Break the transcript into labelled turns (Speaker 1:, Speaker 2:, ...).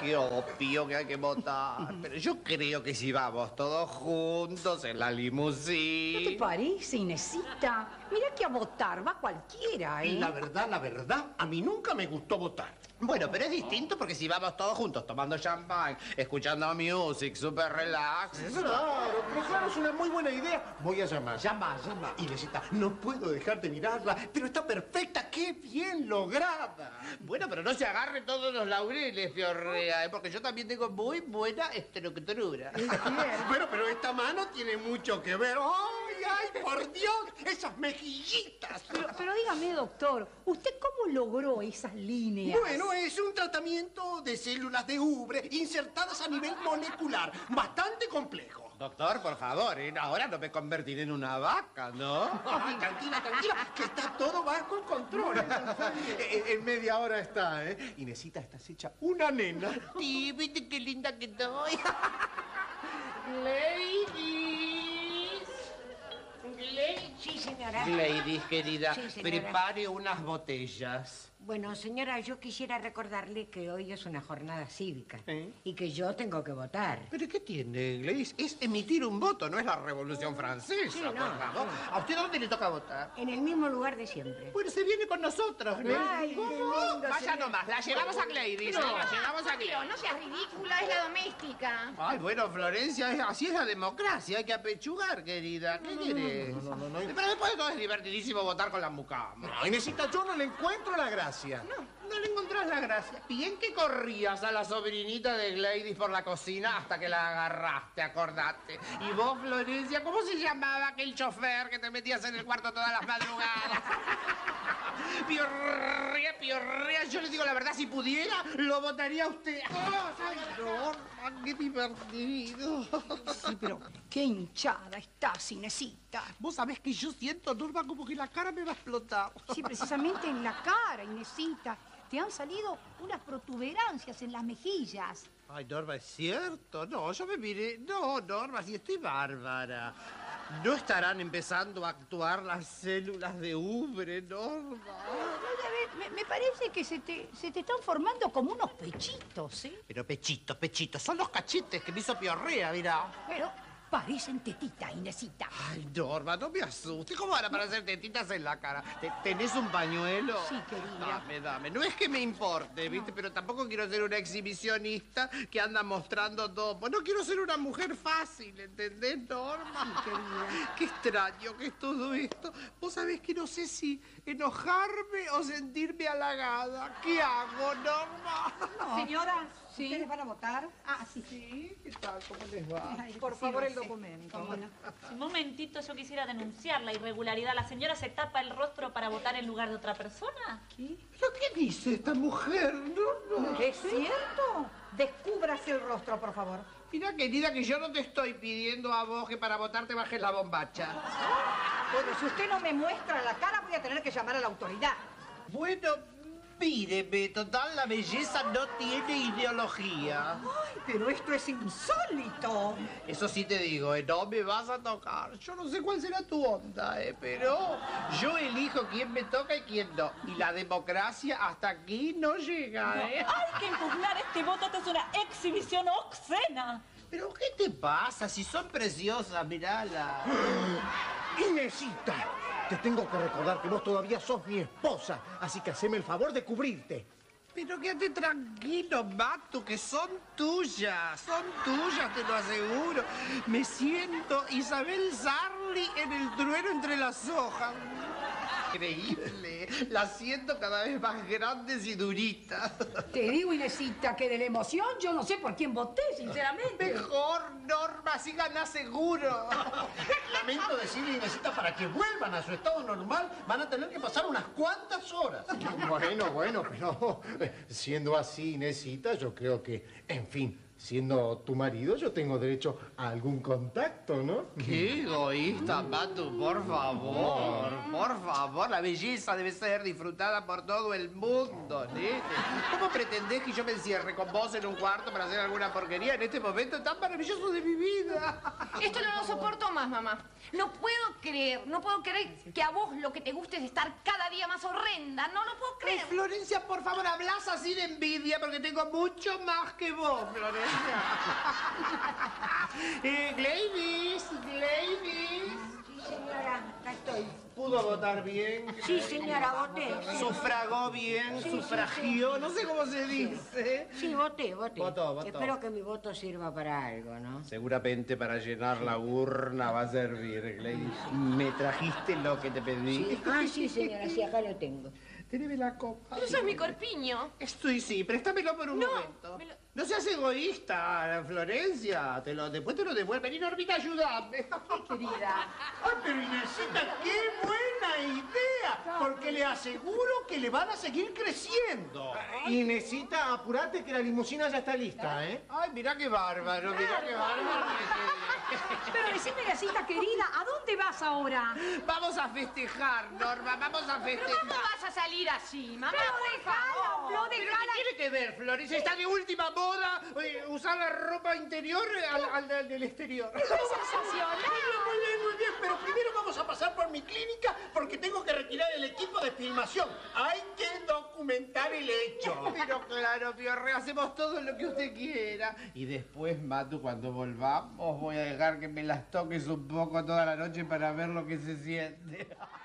Speaker 1: qué obvio que hay que votar. Pero yo creo que si vamos todos juntos en la limusina...
Speaker 2: ¿Qué te parece, Inesita? Mirá que a votar va cualquiera, ¿eh?
Speaker 3: La verdad, a mí nunca me gustó votar.
Speaker 1: Bueno, pero es distinto porque si vamos todos juntos tomando champán, escuchando music, super relax...
Speaker 3: Claro, pero claro, es una muy buena idea. Voy a llamar. Llama. Inesita, no puedo dejar de mirarla, pero está perfecta, qué bien lograda.
Speaker 1: Bueno, pero no se agarre todos los laureles, Fiorrea, porque yo también tengo muy buena estructura.
Speaker 3: Bueno, pero esta mano tiene mucho que ver. ¡Ay, por Dios! ¡Esas mejillitas!
Speaker 2: Pero dígame, doctor, ¿usted cómo logró esas líneas?
Speaker 3: Bueno, es un tratamiento de células de ubre insertadas a nivel molecular, bastante complejo.
Speaker 1: Doctor, por favor, ahora no me convertiré en una vaca, ¿no?
Speaker 3: Ay, tranquila, que está todo bajo control. En media hora está, ¿eh? Inesita, estás hecha una nena.
Speaker 1: Sí, ¿viste qué linda que estoy?
Speaker 4: Sí, señora.
Speaker 1: Ladies, querida,
Speaker 4: Sí, señora.
Speaker 1: prepare unas botellas.
Speaker 4: Bueno, señora, yo quisiera recordarle que hoy es una jornada cívica
Speaker 1: ¿Eh?
Speaker 4: y que yo tengo que votar.
Speaker 1: ¿Pero qué tiene, Gladys? Es emitir un voto, no es la Revolución Francesa,
Speaker 4: Sí, no,
Speaker 1: por favor.
Speaker 4: sí.
Speaker 1: ¿A usted dónde le toca votar?
Speaker 4: En el mismo lugar de siempre.
Speaker 1: Bueno, se viene con nosotros, ¿no?
Speaker 4: Ay, qué lindo,
Speaker 1: Vaya
Speaker 4: señor.
Speaker 1: nomás, la llevamos a Gladys, la llevamos a
Speaker 5: Pero
Speaker 1: Gladys.
Speaker 5: no seas ridícula, es la doméstica.
Speaker 1: Ay, bueno, Florencia, así es la democracia, hay que apechugar, querida. ¿Qué querés?
Speaker 3: No.
Speaker 1: Pero después de todo es divertidísimo votar con la mucama.
Speaker 3: No, Inesita, yo no le encuentro la gracia.
Speaker 1: No le encontrás la gracia. Bien que corrías a la sobrinita de Gladys por la cocina hasta que la agarraste, acordate. Y vos, Florencia, ¿cómo se llamaba aquel chofer que te metías en el cuarto todas las madrugadas? Piorrea, yo le digo la verdad, si pudiera, lo votaría a usted. ¡Ay, Norma, qué divertido!
Speaker 2: Sí, pero qué hinchada estás, Inesita.
Speaker 1: Vos sabés que yo siento, Norma, como que la cara me va a explotar.
Speaker 2: Sí, precisamente en la cara, Inesita. Te han salido unas protuberancias en las mejillas.
Speaker 1: Ay, Norma, ¿es cierto? No, yo me miré... No, Norma, si estoy bárbara. ¿No estarán empezando a actuar las células de ubre, Norma?
Speaker 2: Me parece que se te están formando como unos pechitos, ¿eh?
Speaker 1: Pero pechitos, son los cachetes que me hizo Piorrea, mira.
Speaker 2: Pero parecen tetitas, Inesita.
Speaker 1: Ay, Norma, no me asustes. ¿Cómo van a parecer tetitas en la cara? ¿Tenés un pañuelo?
Speaker 2: Sí, querida.
Speaker 1: Dame. No es que me importe, ¿viste? Pero tampoco quiero ser una exhibicionista que anda mostrando todo. No quiero ser una mujer fácil, ¿entendés, Norma?
Speaker 2: Sí, querida.
Speaker 1: Qué extraño que es todo esto. Vos sabés que no sé si enojarme o sentirme halagada. ¿Qué hago, Norma?
Speaker 6: Señora,
Speaker 2: Sí.
Speaker 6: ¿ustedes van a votar?
Speaker 1: Ah, sí. ¿Qué tal? ¿Cómo les va?
Speaker 6: Por favor, el documento.
Speaker 7: Un momentito, yo quisiera denunciar la irregularidad. ¿La señora se tapa el rostro para votar en lugar de otra persona?
Speaker 1: ¿Pero qué dice esta mujer? No.
Speaker 6: ¿Es cierto? Descúbrase el rostro, por favor.
Speaker 1: Mira, querida, que yo no te estoy pidiendo a vos que para votar te bajes la bombacha.
Speaker 6: Bueno, si usted no me muestra la cara, voy a tener que llamar a la autoridad.
Speaker 1: Bueno, míreme, total, la belleza no tiene ideología.
Speaker 6: Ay, pero esto es insólito.
Speaker 1: Eso sí te digo, no me vas a tocar. Yo no sé cuál será tu onda, pero yo elijo quién me toca y quién no. Y la democracia hasta aquí no llega,
Speaker 7: Hay que impugnar este voto, esta es una exhibición obscena.
Speaker 1: ¿Pero qué te pasa? Si son preciosas, mirala.
Speaker 3: Inesita, te tengo que recordar que vos todavía sos mi esposa, así que haceme el favor de cubrirte.
Speaker 1: Pero quédate tranquilo, Matu, que son tuyas, te lo aseguro. Me siento Isabel Sarli en el trueno entre las hojas. Increíble, las siento cada vez más grandes y duritas.
Speaker 2: Te digo, Inesita, que de la emoción yo no sé por quién voté, sinceramente.
Speaker 1: Mejor, Norma, así ganás seguro.
Speaker 3: Lamento decirle, Inesita, para que vuelvan a su estado normal van a tener que pasar unas cuantas horas. Bueno, pero siendo así, Inesita, yo creo que, en fin, siendo tu marido, yo tengo derecho a algún contacto, ¿no?
Speaker 1: Qué egoísta, Matu, por favor, por favor. La belleza debe ser disfrutada por todo el mundo, nene. ¿Cómo pretendés que yo me encierre con vos en un cuarto para hacer alguna porquería en este momento tan maravilloso de mi vida?
Speaker 5: Esto no lo soporto más, mamá. No puedo creer que a vos lo que te guste es estar cada día más horrenda. No lo puedo creer.
Speaker 1: Florencia, por favor, hablas así de envidia porque tengo mucho más que vos, Florencia. Gladys.
Speaker 4: Sí, señora, acá estoy.
Speaker 1: ¿Pudo votar bien?
Speaker 4: Sí, señora, voté.
Speaker 1: ¿Sufragó bien? ¿Sufragió? No sé cómo se dice.
Speaker 4: Sí, voté.
Speaker 1: Votó.
Speaker 4: Espero que mi voto sirva para algo, ¿no?
Speaker 1: Seguramente para llenar la urna va a servir, Gladys. ¿Me trajiste lo que te pedí?
Speaker 4: Sí, señora, sí, acá lo tengo.
Speaker 1: Teneme la copa.
Speaker 5: Pero eso es mi corpiño.
Speaker 1: Estoy sí, préstamelo por un momento. No seas egoísta, Florencia. Después te lo devuelvo. Vení, Normita, ayúdame.
Speaker 6: Querida.
Speaker 3: ¡Ay, pero Inesita, qué buena idea! Porque le aseguro que le van a seguir creciendo. Inesita, apurate que la limusina ya está lista, ¿eh?
Speaker 1: Ay, mirá qué bárbaro, mirá qué bárbaro.
Speaker 6: Pero decime, Inesita, querida, ¿a dónde vas ahora?
Speaker 1: Vamos a festejar, Norma, vamos a
Speaker 5: ¿Pero
Speaker 1: festejar.
Speaker 5: cómo vas a salir así, mamá?
Speaker 6: Pero
Speaker 5: por
Speaker 6: déjala,
Speaker 5: favor?
Speaker 6: Flo,
Speaker 1: ¿Pero
Speaker 6: déjala.
Speaker 1: qué tiene que ver, Florencia? Está de última moda usar la ropa interior al del exterior.
Speaker 6: ¡Es sensacional!
Speaker 3: Muy bien, pero primero vamos a pasar por mi clínica porque tengo que retirar el equipo de filmación. Hay que documentar el hecho.
Speaker 1: Pero claro, Piorre, hacemos todo lo que usted quiera. Y después, Matu, cuando volvamos, voy a dejar que me las toques un poco toda la noche para ver lo que se siente.